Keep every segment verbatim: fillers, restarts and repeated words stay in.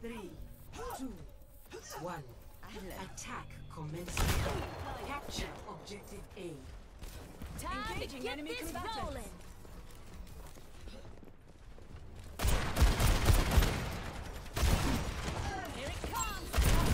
Three, two, one. Attack commencing. Capture objective A. Time Engaging to get enemy this combatants. rolling. Here it comes.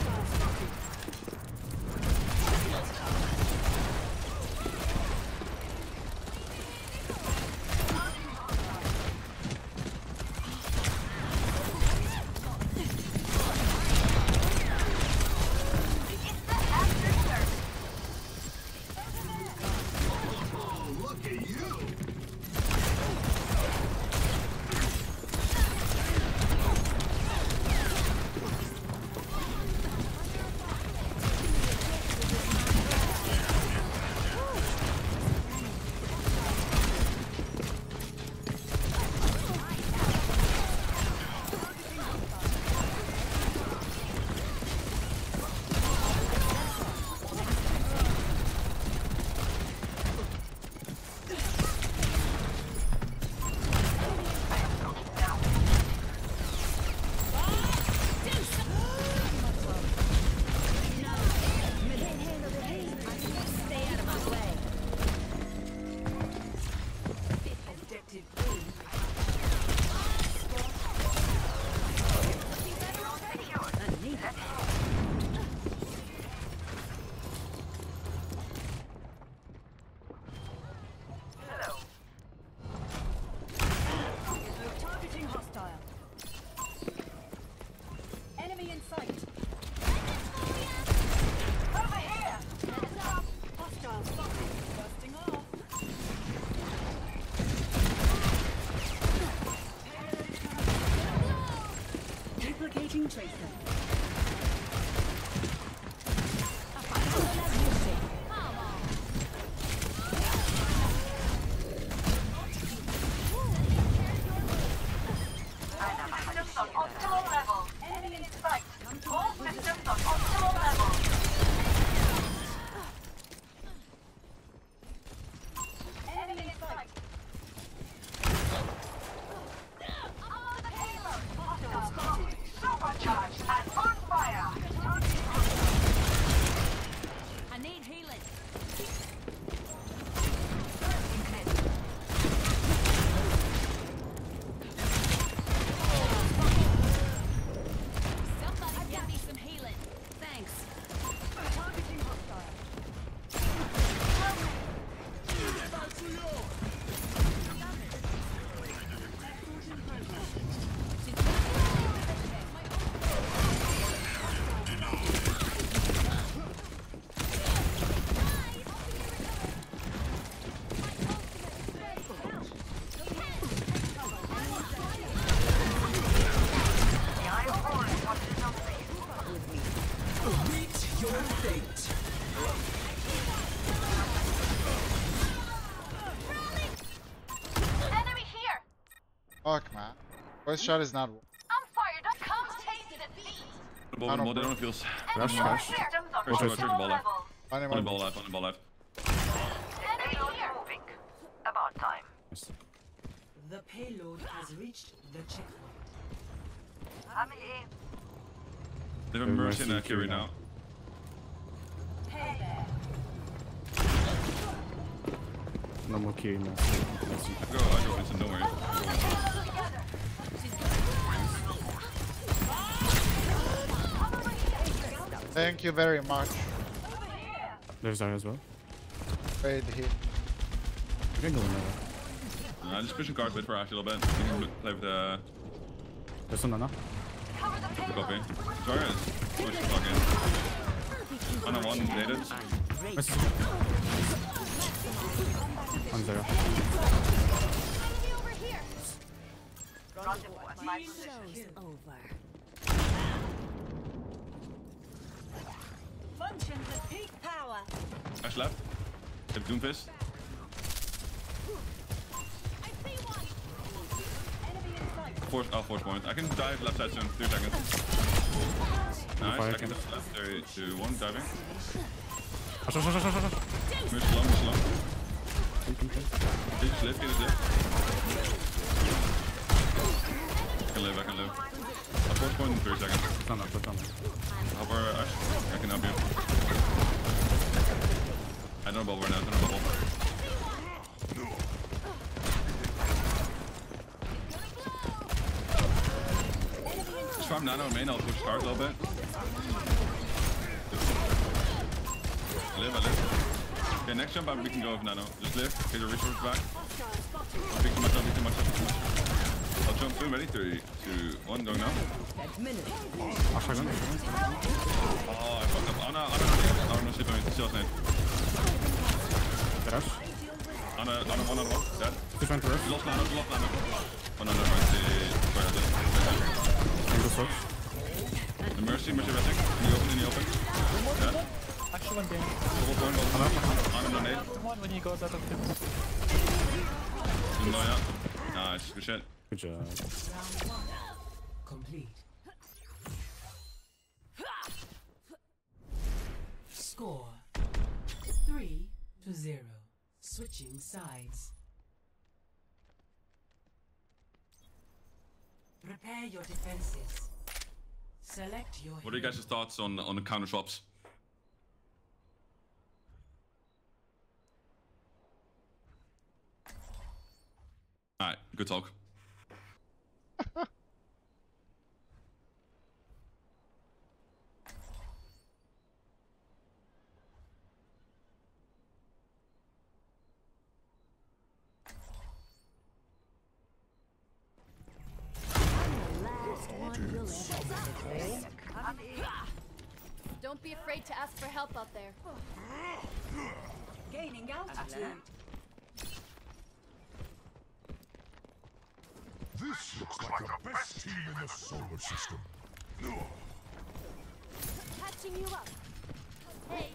Look at you! Stay out of my way. Objective A. I need it. Targeting hostile. Enemy in sight. Over here! Hostile spotted. Busting off. Duplicating tracer. Come on. Systems on optimal level. Enemy in sight. All systems on optimal level. Enemy in sight. I'm on the payload. Hostile spotted. Supercharged and on fire. I need healing. Somebody get me some healing. Thanks. Targeting hostile. The Iron Horn watches over you. Meet your fate! Enemy here. Fuck, man. Voice shot is not. I'm fired up. Come taste defeat. Ball, I don't ball, they know. don't feels. Enemy rush. systems on Rush, rush, rush, optimal ball level. Only Only one. ball left, only ball left. Enemy here. Moving. About time. The payload has reached the checkpoint. I'm in. They have They're Mercy and rushing Akiri through now. Hey there. No more Kiri now. I go, I go Vincent, don't worry. I go Vincent. Thank you very much. There's Zarya as well. Wait here. I can go in there. Uh, just pushing card bit for Ash a little bit. You can play with the There's some Nana. Cover the the payload. copy. Zarya is push the fuck in. One on one, dated. Nice. One Zarya. Enemy over here. Rendezvous at my position. Show's over. Functions at peak power. Ash left. They have Doomfist. I see one. Enemy in sight. Force, oh, force point. I can dive left side soon. Three seconds. Nice. fire Second can- left. Three, two, one. Diving. Rush, rush, rush, rush, rush, rush. Move slow, move slow. Come, come, come. Get his lift, get his lift. I can live, I can live. Up Fourth point in three seconds. Stand up, stand up. Help her, Ash. I can help you. I don't know bubble right now, I don't know bubble. Just farm nano main, I'll push hard a little bit. I live, I live. Okay, next jump we can go with nano. Just live, get your resources back. Don't be too much, don't be too much, don't be too much. I'll jump soon, ready? Three, two, one, going now. Aşağı gel. Oh, I fucked up. Anna, Anna, Anna, Anna, sleep on me. Still snake. Teraz. Anna, Anna, one on one. Dead. Different rest. Lost Nano, lost Nano. Oh no, no, no, it's the... Where is it? And the sword. The Mercy, Mercy resting. In the open, in the open. Dead. Actually, one game. Double point, double point. Anna, no nade. One when he goes out of the. No, yeah. Nice, good shit. Good job. Round one complete. Score three to zero. Switching sides. Prepare your defenses. Select your. What are you guys' thoughts on, on the counter swaps? Alright, good talk. Don't be afraid to ask for help out there. Gaining altitude. This looks like the best team in the solar system. Catching you up. Hey.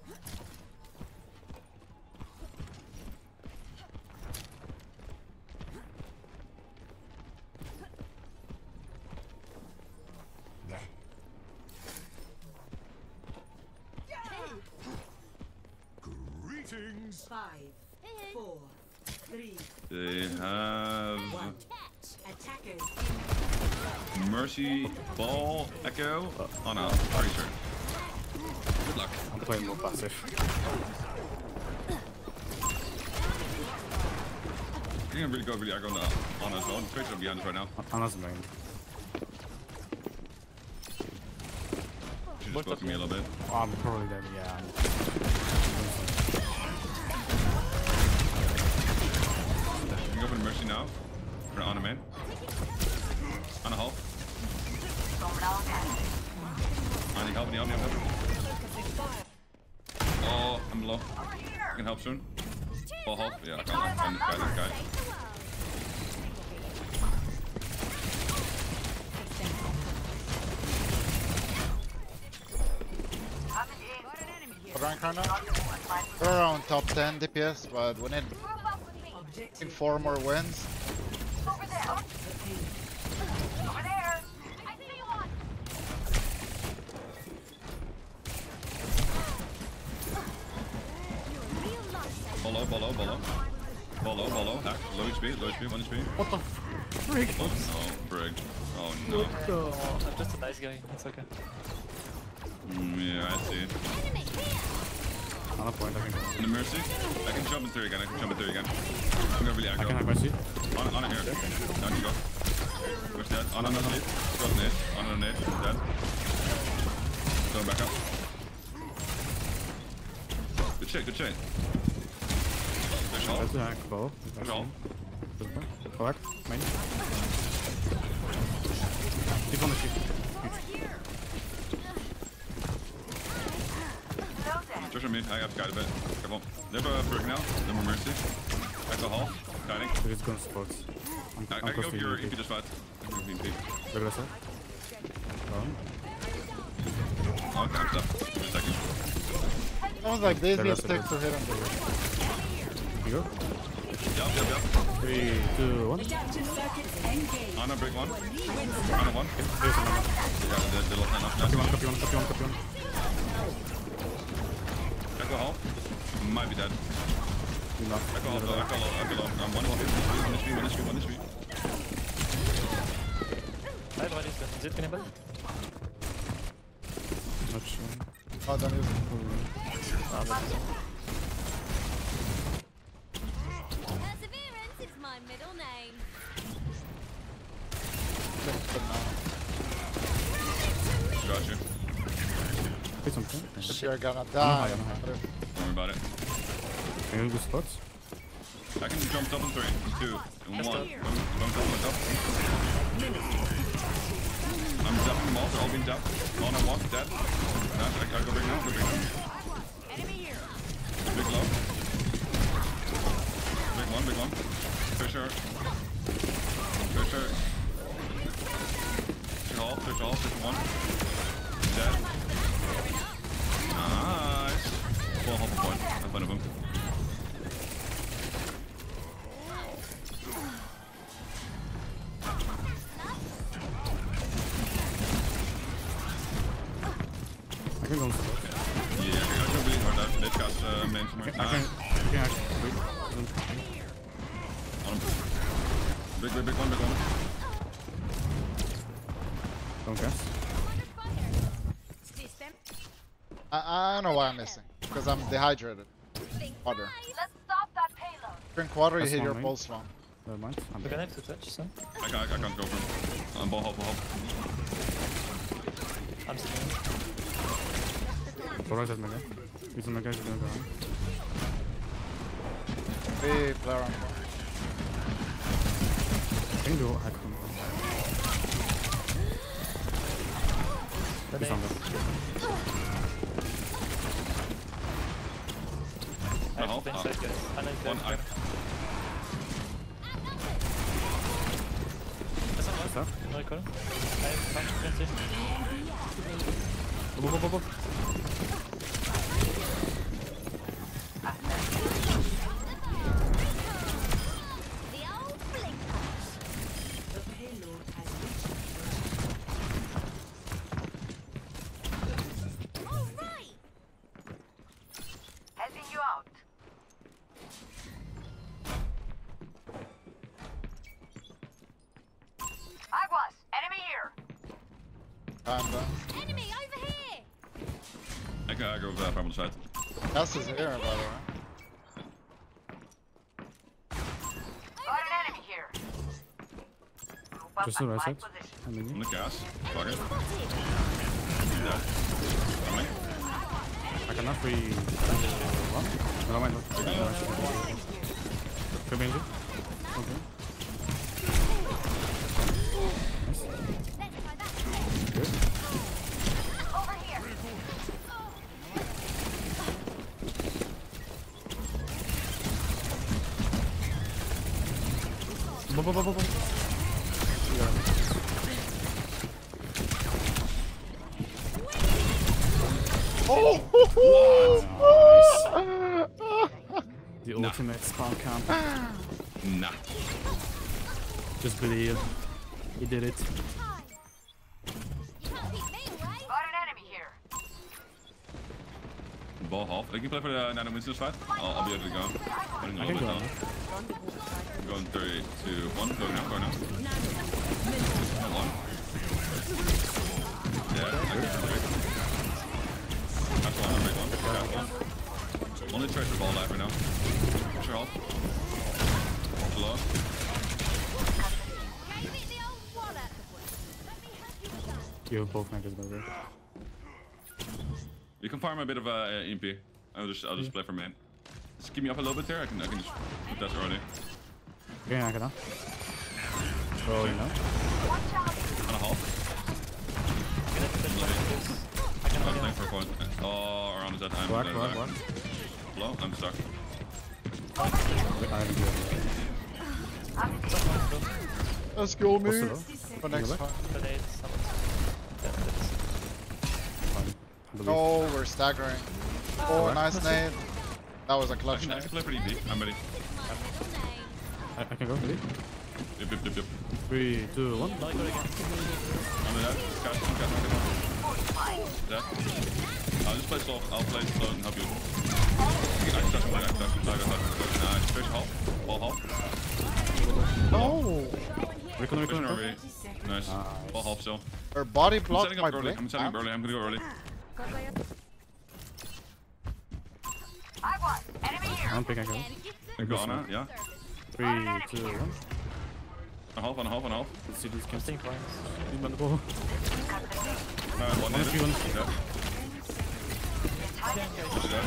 Greetings. Five, four, three, They have one. Attackers. Mercy, Ball, Echo. Oh no, pretty sure. Good luck. I'm playing more passive. I think I'm really good, really aggro on the on as well. I'm pretty sure I'm behind us right now. Anna's main. She just spoke to me a little bit. Oh, I'm probably there, yeah. I'm... You can go for the Mercy now. For Anna main. Anna help. I need help, I need help, I need help. Oh, I'm low. I can help soon. Ball help. Yeah, I can't find this guy, this guy. Rank right now? We're around top ten D P S, but we need Objective. four more wins. Over there. Over there. I see one. Real life. Ball low, ball low, ball low. Ball low, ball low. Hack. Low H P, low H P, one H P. What the frick? Oh no, brig. Oh no. Oh, I'm just a nice guy. It's okay. Mm, yeah, I see. Enemy here. Anna point, I can go. In the Mercy. I can jump in three again, I can jump in three again. I'm gonna really I can aggro. have Mercy. Anna, Anna here. Down you go. Push dead. Anna, Anna, nade. Got nade. Anna, nade. Dead. Going back up. Good shit, good shit. There's all. That's the hack, ball. There's all. Go back, main. He's on the sheet. Just on me, I have got a bit. Come on. They have a break now. No more Mercy. Echo half. Guiding. We're just going to sports. I'm, I, I I'm can go close for to your you. E P just fight. I'm going to be Regular side. Down. Oh, okay, I'm stuck. Just a second. Sounds like this The needs rest of stick it. to hit him. You go. Yup, yup, yup. Three, two, one. Adaptive circuits engaged. Anna, break one. Anna, one. Here's another. Yeah, they, they lost enough. Copy one, Nice. copy one, copy one, copy one. Echo half. Might be dead. Enough. Echo half, low, echo low, echo low. I'm one H P, one H P, one H P, one H P. Everybody's dead. Is it cannibal? Not sure. Oh, don't use it. Ah, that's Perseverance is my middle name. But no. Got you. Hit something. If you're gonna I'm die. high, I'm high. Don't worry about it. Can you do spots? I can jump top in three, two, and Just one. up. Don't, don't go top. I'm zapping them all, they're all being zapped. On and one, dead. Nice, I, I go big now, go big now. Big low. Big one, big one. Fisher. Fisher. Fisher half, Fisher half, Fisher one. Dead. Nice. Full half a point, I'm one of them. I can go on spots. Yeah, I can really hard out. Dit gaat uh, mensen maar. I can, I can actually wait. On him. Big, big, big one, big one. Don't guess. I, I know why I'm missing. Because I'm dehydrated. Water. Let's stop that payload. Drink water, you That's hit your one, pulse wrong. Never mind. I'm We're dead. gonna have to touch soon. I can't, I can't go for him. I'm ball hop, ball hop. I'm still. Go right at Mega. Use the Mega, you're gonna go on. Three player on one. I can do hack them. He's on there. I have help? to Ah. inside guys. I know One eye. That's not What's that? no recall. I have punch frenzy. Go, go, go, go. The old blink. The payload has reached. All right. Helping you out. Aguas, enemy here. I'm done. Enemy over here. I can, I go over there from the side. Cass is here, by the way. Got an enemy here. Group up Just the at right my side. position. I'm in On you. the gas. Fuck it. Spotted. Dead. Coming. I cannot free. One. Never mind. No. Could be injured. Okay. Nice. Let's try that. Good. Over here. Bo, bo, bo, bo, bo. The ultimate spawn camp. Nah. Just believe. He did it. You can't beat me, right? Got an enemy here. Ball half. You can play for the Nano Winston's fight. I'll, I'll be able to go. Running a I little can bit go. down. Going three, two, one. Go now, go now. Hold on. Yeah, I can do it. That's one, I'm big one. Got one. Only trace the ball live right now. Push your help. Slow. Can you beat the old wallet? Let me help you with that. You have both Megas, by the way. You can farm a bit of uh, E M P. I'll just, I'll just play for main. Just keep me up a little bit there. I can, I can just put that early. Okay, I can now. Oh, you know. Watch out. On a half. Gonna have to touch Bloody. this. I can Oh, hold thanks on. for a point. Oh, around is that time. Black, Uh, black, black. Blow, I'm stuck. Wait, I haven't do it. Let's go, What's the me. low? For next back? fight. Grenade, summons. Yeah, that's Fine. I believe. Oh, we're staggering. Oh, nice nade. That was a I clutch can, I nade. can play for E V. I'm ready. My middle name. I, I can go, ready? Yep, yep, yep, yep. Three, two, one. no, I got again. Under that. Catch, catch, catch, catch. That. I'll just play slow. I'll play slow and help you. I can touch him. I can touch him. I can touch him. Nice. Fish hop. Ball hop. No. Going here. Recon, Pushing recon, R recon. V. Nice. Ball half still. Her body I'm blocked setting my up early. blink. I'm setting up early. I'm gonna go early. I won. Enemy I here. don't think I can. I go on, yeah. Three, two, one. A half, and a half, and a half. Let's see these I'm camps. staying points. He's on the ball. Uh, one One needed. H P, one. Yeah. Push it out.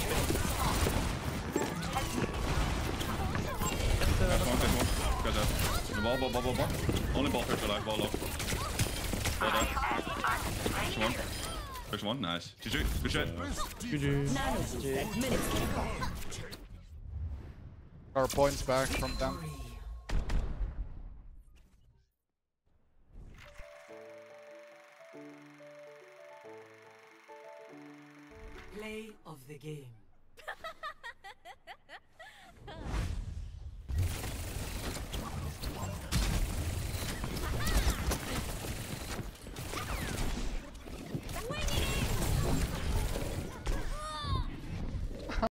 That's one, that's one. Guys out. The ball, ball, ball, ball, ball. Only ball first alive, ball low. Ball down. Push one. Push one, nice. G G, good shit. G G. Our points back from them. Play of the game.